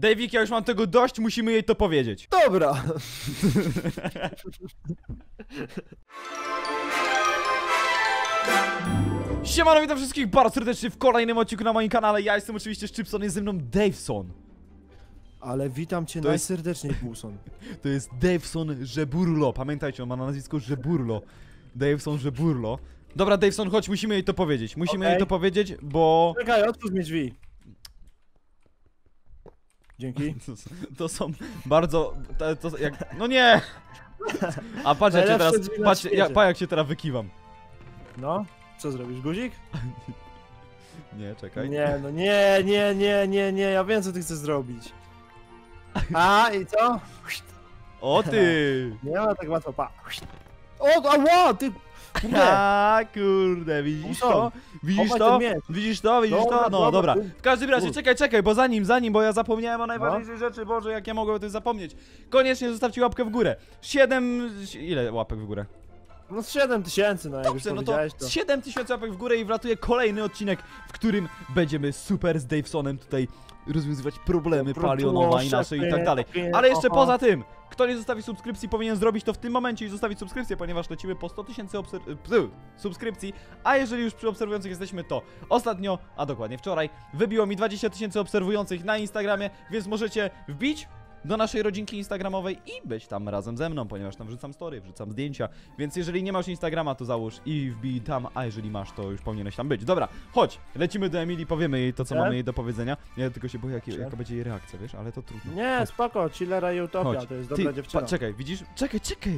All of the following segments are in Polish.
Davik, ja już mam tego dość, musimy jej to powiedzieć. Dobra. Siemano, witam wszystkich bardzo serdecznie w kolejnym odcinku na moim kanale. Ja jestem oczywiście Szczypson, jest ze mną Daveson. Ale witam cię To jest- najserdeczniej, Pulson. To jest Daveson Żeburlo. Pamiętajcie, on ma na nazwisko Żeburlo. Daveson Żeburlo. Dobra, Daveson, chodź, musimy jej to powiedzieć. Musimy jej to powiedzieć, bo... Czekaj, otwórz mi drzwi. Dzięki. To są bardzo... jak... No nie! A patrz jak się teraz... Najlepsze drzwi na Patrz, świecie. jak się teraz wykiwam. No, co zrobisz, guzik? Nie, czekaj. Nie, no nie, ja wiem co ty chcesz zrobić. A, i co? O ty! Nie ma tak łatwo, pa. O, ała, ty! Nie! A kurde, widzisz to? Widzisz Chowaj to? ten miecz. Widzisz to? Widzisz Dobra, to? No dobra. dobra. W każdym razie, czekaj, bo bo ja zapomniałem o najważniejszej No. rzeczy, Boże, jak ja mogłem o tym zapomnieć. Koniecznie zostawcie łapkę w górę. 7... Ile łapek w górę? No z 7000, no jak już Dobrze, no to powiedziałeś to. 7000 łapek w górę i wlatuje kolejny odcinek, w którym będziemy super z Davesonem tutaj rozwiązywać problemy Palionowa i nasze i tak dalej. Ale jeszcze poza tym, kto nie zostawi subskrypcji, powinien zrobić to w tym momencie i zostawić subskrypcję, ponieważ lecimy po 100 000 subskrypcji, a jeżeli już przy obserwujących jesteśmy, to ostatnio, a dokładnie wczoraj, wybiło mi 20 000 obserwujących na Instagramie, więc możecie wbić do naszej rodzinki instagramowej i być tam razem ze mną, ponieważ tam wrzucam story, wrzucam zdjęcia, więc jeżeli nie masz Instagrama, to załóż i wbij tam, a jeżeli masz, to już powinieneś tam być. Dobra, chodź, lecimy do Emilii, powiemy jej to, co mamy jej do powiedzenia. Ja tylko się boję, jaka będzie jej reakcja, wiesz, ale to trudno. Nie, spoko, Chillera i Utopia, Chodź. to jest Ty, dobra dziewczyna. czekaj, widzisz? Czekaj.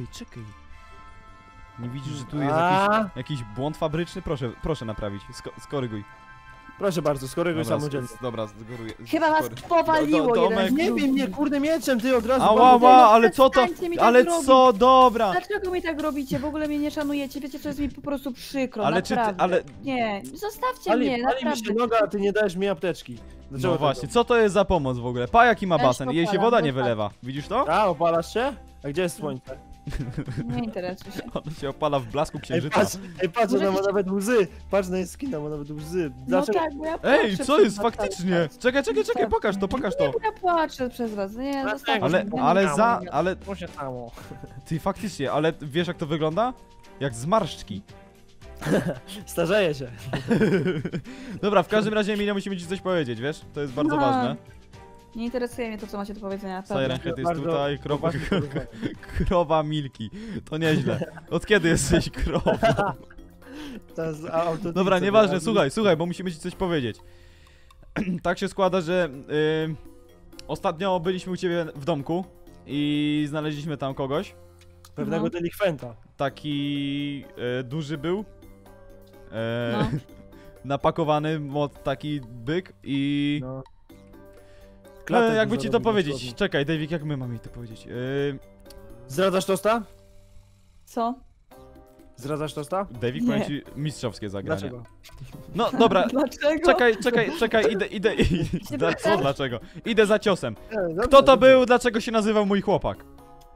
Nie widzisz, że tu jest A? jakiś błąd fabryczny? Proszę naprawić, skoryguj. Proszę bardzo, skoryguj samodzielnie. Dobra, zgoruję. Chyba was powaliło Domek. jeden. Nie wiem, mnie kurde mieczem, ty od razu. Ała, bardzo- ale co to? Przestańcie mi tak Ale robić. co? Dobra! Dlaczego mi tak robicie? W ogóle mnie nie szanujecie. Wiecie, co jest mi po prostu przykro, Ale czy ty, naprawdę. ale... Nie, zostawcie Pali mnie, mi naprawdę. się noga, a ty nie dajesz mi apteczki. Dlaczego No tak właśnie, robisz? co to jest za pomoc w ogóle? Pa jaki ma Też basen, jej się popalam, woda nie dokładnie. wylewa. Widzisz to? A, opalasz się? A gdzie jest słońce? Nie interesuj się. Ona się opala w blasku księżyca. Patrz, ona ma Możecie- nawet łzy. Patrz na jej skina, ma nawet łzy. No Dlaczego? tak, bo ja płaczę Ej, co przez jest was faktycznie? cały czas. Czekaj, pokaż to. Nie, bo ja płaczę przez was. Nie, Dlaczego? zostawcie Ale, mnie. ale, Co się stało? ty faktycznie, ale wiesz jak to wygląda? Jak zmarszczki. Starzeje się. Dobra, w każdym razie Emilia musimy ci coś powiedzieć, wiesz? To jest bardzo No, ważne. Nie interesuje mnie to, co macie do powiedzenia. Siren naprawdę. Head jest Bardzo tutaj, poważnie porozmawiać. krowa Milki. To nieźle. Od kiedy jesteś krową? To jest autodice, Dobra, nieważne, to- słuchaj, bo musimy ci coś powiedzieć. Tak się składa, że ostatnio byliśmy u ciebie w domku i znaleźliśmy tam kogoś. Pewnego No. delikwenta. Taki duży był. No. Napakowany taki byk i... No. Klatę jakby dużo ci to robi powiedzieć. dosłownie. Czekaj, Davik, jak my mamy jej to powiedzieć? Zdradzasz tosta? Co? Zdradzasz tosta? Davik, Nie. powiem ci mistrzowskie zagranie. Dlaczego? No dobra, Dlaczego? czekaj, idę. Co dlaczego? Idę za ciosem. Dobrze, Kto to dobrze. był? Dlaczego się nazywał mój chłopak?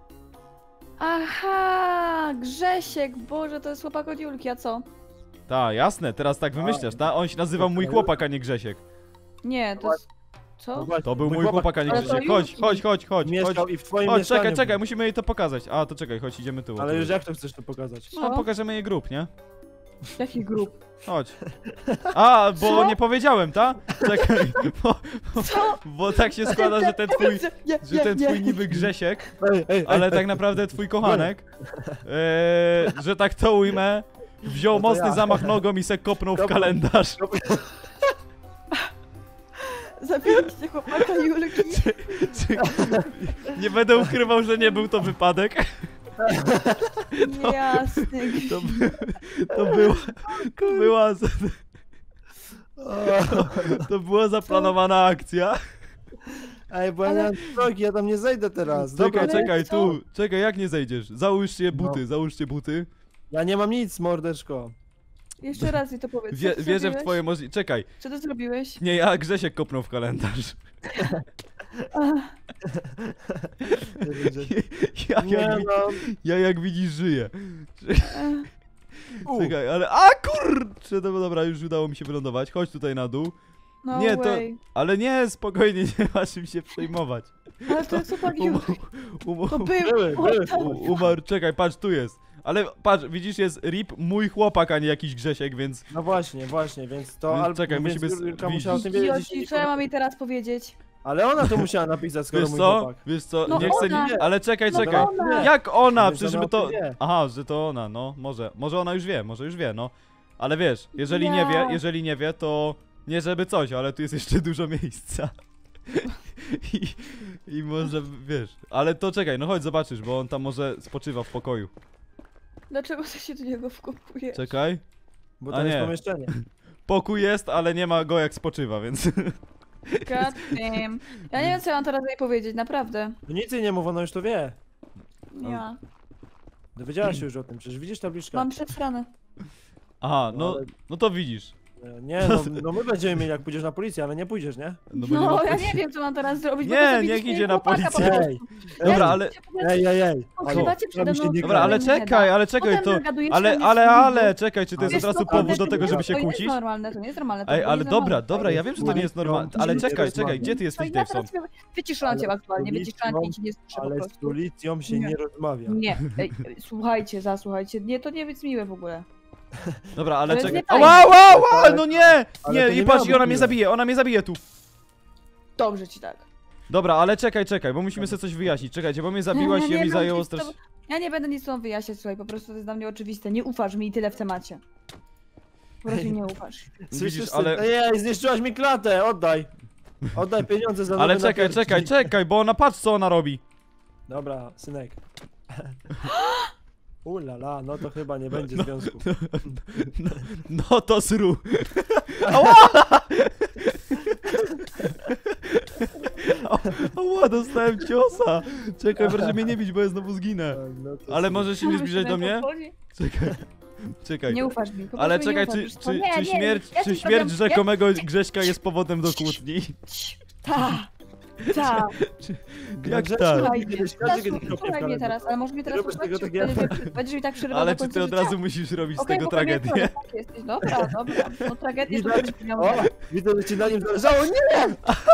Aha, Grzesiek, Boże, to jest chłopak od Julki, a co? Ta, jasne, teraz tak wymyślasz, ta? On się nazywał mój chłopak, a nie Grzesiek. Nie, to jest... No Co? właśnie, To był mój chłopak, a nie Ale to Grzesiek. Chodź. Mieszkał i w twoim Chodź, mieszkaniu. czekaj, musimy jej to pokazać. A, to czekaj, chodź, idziemy tu. Ale już jak to chcesz to pokazać? No, pokażemy jej grób, nie? Jaki grup? Chodź. A, bo Co? nie powiedziałem, ta? Czekaj, Co? bo tak się składa, że ten twój niby Grzesiek, ale tak naprawdę twój kochanek, że tak to ujmę, wziął No to mocny ja. zamach nogą i se kopnął w Kopnął. kalendarz. Zabiliście chłopaka Julki? Nie będę ukrywał, że nie był to wypadek. Jasny. To była zaplanowana akcja. Ej, bo ja Ale- nie mam drogi, ja tam nie zejdę teraz. Dobra, ale Czekaj, co? tu. Czekaj, jak nie zejdziesz? Załóżcie buty. ja nie mam nic, mordeczko. Jeszcze raz mi to powiedz. Co ty Wierzę w zrobiłeś? twoje możliwości. Czekaj, Co ty zrobiłeś? nie, ja Grzesiek kopnął w kalendarz. Ach, Ja Nie jak, no, ja jak widzisz żyję. u, Czekaj, ale... A kurczę, dobra, już udało mi się wylądować. Chodź tutaj na dół. No Nie, to... way. Ale nie, spokojnie, nie masz im się przejmować. Ale to co taki... To Były. Umarł, czekaj, patrz, tu jest. Ale patrz, widzisz, jest RIP mój chłopak, a nie jakiś Grzesiek, więc... No właśnie, więc to... Więc albo, czekaj, więc musimy Julka widzieć. musiała o tym wiedzieć. Idioci, co ja mam jej teraz powiedzieć? Ale ona to musiała napisać, skoro Wiesz mój co? chłopak. Wiesz co? No Nie chcę... ona. Ale czekaj, No czekaj. ona. Jak ona? Więc Przecież ona my o to... tym wie. Aha, że to ona, no, może. Może ona już wie, no. Ale wiesz, jeżeli nie wie, to... Nie żeby coś, ale tu jest jeszcze dużo miejsca. I może, wiesz... Ale to czekaj, no chodź, zobaczysz, bo on tam może spoczywa w pokoju. Dlaczego ty się do niego wkopujesz? Czekaj. Bo A to jest nie. pomieszczenie. Pokój jest, ale nie ma go jak spoczywa, więc... God damn. Ja nie wiem, co ja mam teraz jej powiedzieć, naprawdę. No nic jej nie mów, ona już to wie. Ja. Dowiedziałaś się już o tym, przecież widzisz tabliczkę. Mam przesrane. Aha, No, no, ale- no to widzisz. Nie, no my będziemy mieli jak pójdziesz na policję, ale nie pójdziesz, nie? Bo nie No, ma- ja nie wiem, co mam teraz zrobić. bo Nie, to zabić niech swojego idzie na chłopaka po policję. prostu. Ej, Dobra, Ja ale... się po prostu ej. pogrywacie przede mną. Dobra, ale czekaj, Potem nagadujecie ale, na mnie ale, wszystkich. czekaj, czy to jest Wiesz od razu co, powód do to tego, nie żeby jest- się to nie kłócić? jest normalne, to nie jest normalne. to Ej, nie ale jest dobra, normalne. dobra, ja wiem, że to nie jest normalne, ale Musimy czekaj, rozmawiać. gdzie ty jesteś, Ja Daveson? teraz wyciszyłam cię Ale aktualnie, z wyciszyłam cię i ci nie słyszę po Ale z prostu. policją się Nie. nie rozmawia. Nie, ej, słuchajcie, zasłuchajcie, nie, to nie jest miłe w ogóle. Dobra, ale To jest czekaj. nie fajne. Ała, ała, Ale- no nie! ale Nie, to i nie patrz, miało i ona być mnie zabije tu. Dobrze ci tak. Dobra, ale czekaj, bo musimy sobie coś wyjaśnić. Czekajcie, bo mnie zabiłaś i nie mi wiem, zajęło czy to- strasznie... Ja nie będę nic z wyjaśniać, słuchaj, po prostu to jest dla mnie oczywiste. Nie ufasz mi i tyle w temacie. Po prostu nie ufasz. Widzisz, ale... ale... Ej, zniszczyłaś mi klatę, oddaj. Oddaj pieniądze za Ale nowy czekaj, napierdź. bo ona, patrz co ona robi. Dobra, synek. Ulala, no to chyba nie będzie związku. No to sru. Ała, dostałem ciosa. Czekaj, proszę mnie nie bić, bo ja znowu zginę. No to Ale synek. może się nie zbliżać do mnie? Czekaj. Nie ufasz mi. Po Ale prostu mi czekaj, nie ufasz, czy, wiesz co? czy, Nie, czy nie, śmierć, ja czy ci śmierć powiem- rzekomego Grześka jest powodem do kłótni? Ta. Jak Grześ, tak? słuchaj, kiedyś każdy kiedyś kopie w Słuchaj mnie kalendarz. teraz, ale może mnie teraz Robisz tego posłuchać, takiego- będziesz mi tak przerywał Ale do czy końca ty od życia? razu musisz robić z Okej, tego bo pewnie tragedię? tak jesteś. Dobra. No tragedię to Widać- będziesz miał. O, widzę, że ci na nim zależało. Nie!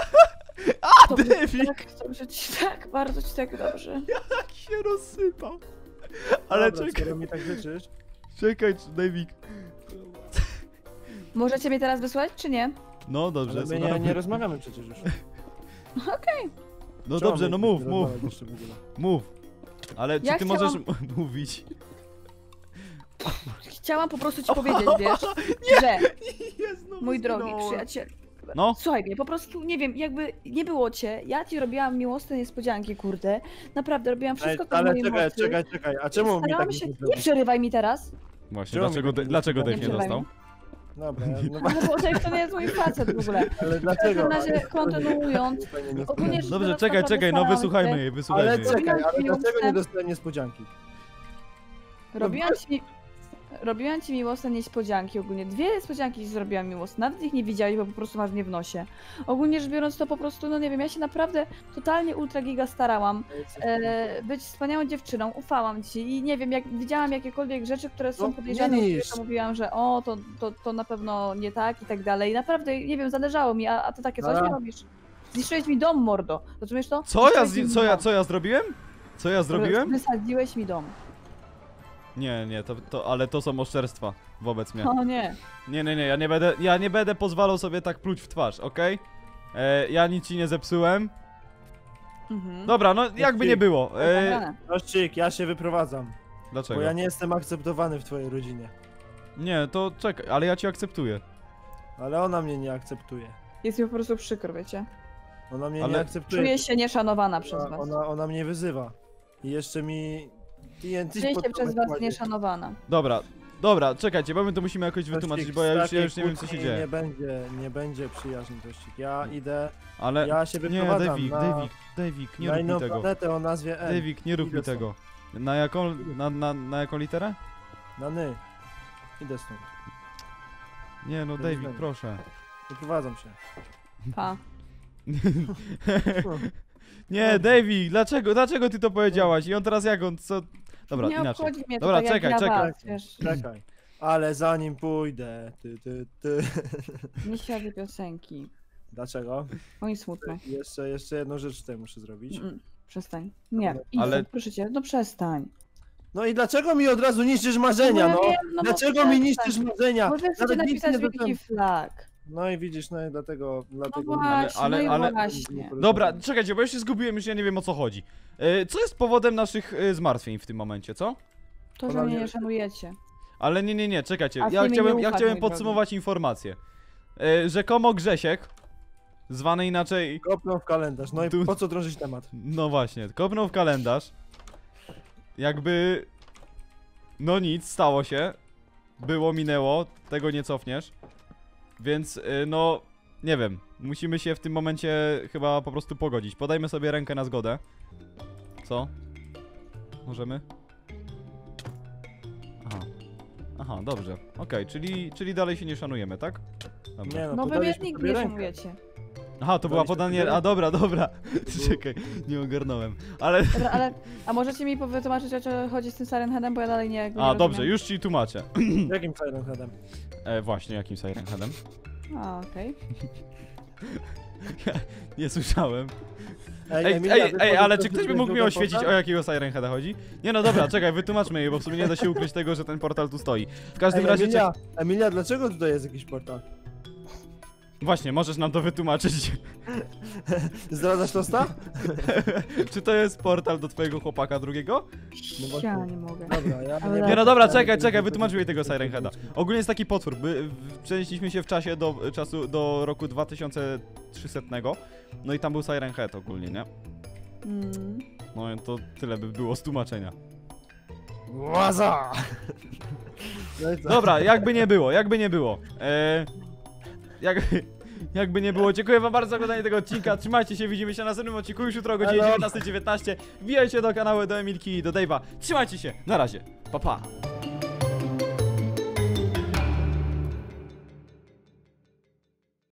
Dobrze ci tak, bardzo ci tak dobrze. Jak się rozsypał. Ale Dobra, czekaj, skoro mi tak życzysz. Davik. Możecie mnie teraz wysłać, czy nie? No dobrze, Ale my słucham. nie rozmawiamy przecież już. No Czemu dobrze, no my mów, nie mów, rozmawiać jeszcze w ogóle? mów. Ale czy Ja ty możesz mówić? Chciałam po prostu ci powiedzieć, wiesz, że mój drogi przyjaciel. No. Słuchaj mnie, po prostu nie wiem, jakby nie było cię, ja ci robiłam miłosne niespodzianki, kurde. Naprawdę robiłam Ej, wszystko, co w ale mojej mocy. czekaj, a czemu mi Starałam tak się. nie Nie zrobisz? przerywaj mi teraz. Właśnie, Czemu dlaczego, mi tak dlaczego nie Dave nie przerywaj dostał? mi. Dobra, no Ale Boże, jak to nie jest mój facet w ogóle. ale W dlaczego? każdym razie kontynuując. Ogólnie rzecz Dobrze, biorąc, czekaj, naprawdę no starałam wysłuchajmy się. jej, wysłuchajmy Ale jej. czekaj, ale Robiłam ci dlaczego nie miłosne- dostałem niespodzianki? Robiłam ci miłosne niespodzianki ogólnie. 2 niespodzianki ci zrobiłam miłosne. Nawet ich nie widziałeś, bo po prostu masz mnie w nosie. Ogólnie rzecz biorąc to po prostu, no nie wiem, ja się naprawdę totalnie ultra giga starałam. Być wspaniałą dziewczyną, ufałam ci i nie wiem, jak widziałam jakiekolwiek rzeczy, które są No, podejrzane, nie to mówiłam, że o, to na pewno nie tak i tak dalej. Naprawdę, nie wiem, zależało mi, a ty takie coś Dobra. nie robisz. Zniszczyłeś mi dom, mordo. Rozumiesz to? Co ja, Zniszczyłeś mi dom. co ja zrobiłem? Co ja zrobiłem? Wysadziłeś mi dom. Nie, ale to są oszczerstwa wobec mnie. O nie. Nie, ja nie będę pozwalał sobie tak pluć w twarz, okej? Ja nic ci nie zepsułem. Mhm. Dobra, no jakby nie było. Zabrane. Kościk, ja się wyprowadzam, Dlaczego? bo ja nie jestem akceptowany w twojej rodzinie. Nie, to czekaj, ale ja cię akceptuję. Ale ona mnie nie akceptuje. Jest mi po prostu przykro, wiecie. Ona mnie Ale nie akceptuje. Czuję się nieszanowana przez was. Ona mnie wyzywa. I jeszcze mi... TNT Czuję się przez was podprowadzi. nieszanowana. Dobra, czekajcie, bo my to musimy jakoś wytłumaczyć, Kościk, bo ja z już takiej nie wiem co się kłótni dzieje. Nie będzie przyjaźni, Kościk. Ja idę, Ale... ja się Nie, wyprowadzam Davik, nie na rób mi inną tego. planetę o nazwie N. Davik, nie rób Idę mi stąd. tego. Na jaką literę? Na ny. Idę stąd. Nie, no Do Davik, widzenia. proszę. Wyprowadzam się. Pa. Nie, Davik, dlaczego ty to powiedziałaś? I on teraz jak on, co... Dobra, nie inaczej. obchodzi mnie Dobra, to tak czekaj, jak ja czekaj. was, wiesz. Czekaj. Ale zanim pójdę, ty. Nie śpiewaj piosenki. Dlaczego? Oj, smutno. Jeszcze jedną rzecz tutaj muszę zrobić. Przestań. Nie, Ale- ale... proszę cię, no przestań. No i dlaczego mi od razu niszczysz marzenia, ja no? wiem, no Dlaczego przestań. mi niszczysz marzenia? Może chcecie Nawet nic napisać nie wielki zacząłem. flag. No i widzisz, no i dlatego... No dlatego właśnie, ale- no i ale- właśnie. Dobra, czekajcie, bo ja się zgubiłem, już ja nie wiem o co chodzi. Co jest powodem naszych zmartwień w tym momencie, co? To, że mnie nie szanujecie. Ale nie, czekajcie, A ja ty mi chciałem, nie ja ufasz, chciałem mój drogi. podsumować informację. Rzekomo Grzesiek, zwany inaczej... Kopnął w kalendarz, no i Tu- po co drążyć temat? No właśnie, kopnął w kalendarz. Jakby... No nic, stało się. Było, minęło, tego nie cofniesz. Więc, no... Nie wiem, musimy się w tym momencie chyba po prostu pogodzić. Podajmy sobie rękę na zgodę. Co? Możemy? Aha. Aha, dobrze. Okej, czyli dalej się nie szanujemy, tak? Dobra. Nie No wy mnie podaliśmy nigdy sobie nie rękę. szanujecie. Aha, to była Daliśmy podanie... sobie A dobra, dobra. Czekaj, nie ogarnąłem. Ale... Dobra, ale... A możecie mi wytłumaczyć, o co chodzi z tym Siren Headem, bo ja dalej nie... A, dobrze, już ci tłumaczę. Jakim Siren Headem? Właśnie, jakim Siren Headem? A, okej. Nie słyszałem. Ej, Emilia, ej, ty ej, powiedz, ale co czy ktoś by zrobiłeś mógł mi drugą oświecić, portal? o jakiego Siren Heada chodzi? Nie no dobra, czekaj, wytłumaczmy je, bo w sumie nie da się ukryć tego, że ten portal tu stoi. W każdym Ej, razie... Emilia, dlaczego tutaj jest jakiś portal? Właśnie, możesz nam to wytłumaczyć. Zdradzasz tosta? Czy to jest portal do twojego chłopaka drugiego? No właśnie. Ja nie mogę. Dobra, ja Ale- Nie no dobra, czekaj, wytłumaczymy jej tego Siren Heada. Ogólnie jest taki potwór, przenieśliśmy się w czasie do roku 2300. No i tam był Siren Head ogólnie, nie? No i to tyle by było z tłumaczenia. Łaza! No i co? Dobra, jakby nie było. Jakby nie było, dziękuję wam bardzo za oglądanie tego odcinka. Trzymajcie się, widzimy się na następnym odcinku już jutro o godzinie Hello. 19:19. Wbijajcie do kanału, do Emilki i do Dave'a. Trzymajcie się, na razie, pa pa.